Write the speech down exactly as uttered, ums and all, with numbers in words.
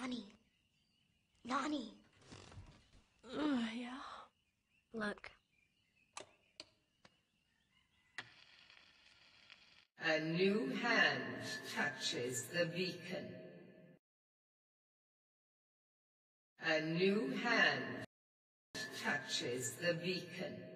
Nani. Nani. Uh, yeah? Look. A new hand touches the beacon. A new hand touches the beacon.